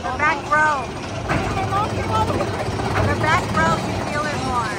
The back row. The back row, you feel it more.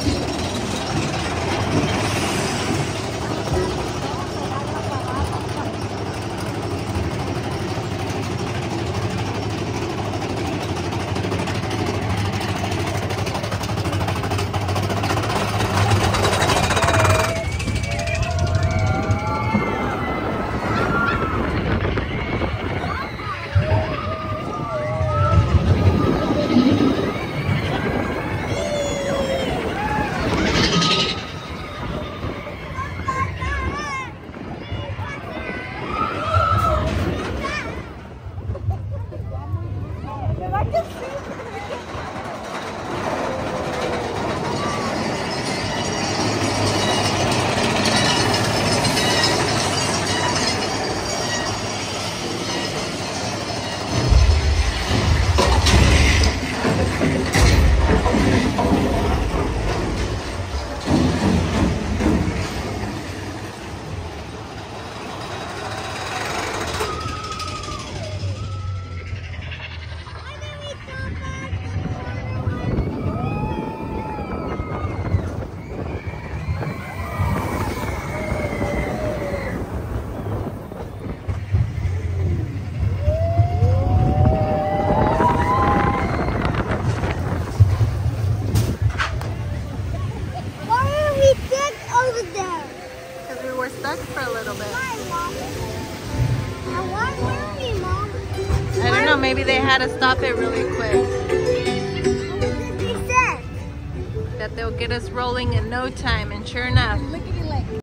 Stuck for a little bit. I don't know, maybe they had to stop it really quick. That they'll get us rolling in no time, and sure enough,